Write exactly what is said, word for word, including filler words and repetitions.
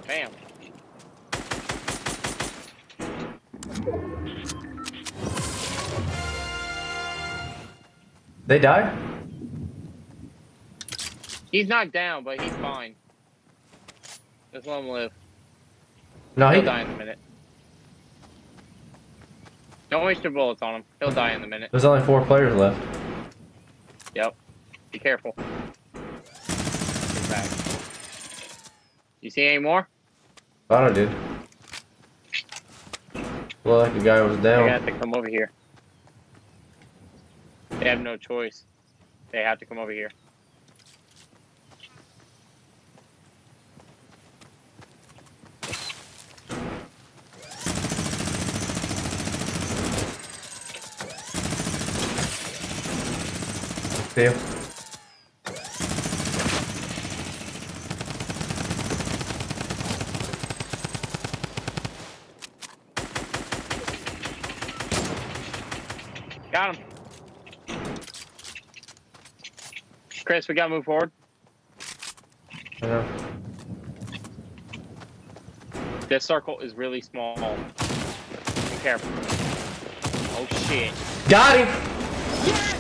Bam. They died? He's knocked down, but he's fine. Just let him live. No, He'll he die in a minute. Don't waste your bullets on him. He'll die in a minute. There's only four players left. Yep. Be careful. Get back. You see any more? Thought I did. Well, like the guy was They down. have to come over here. They have no choice. They have to come over here. See him? Got him. Chris, we gotta move forward. I know. This circle is really small. Be careful. Oh shit. Got him! Yes!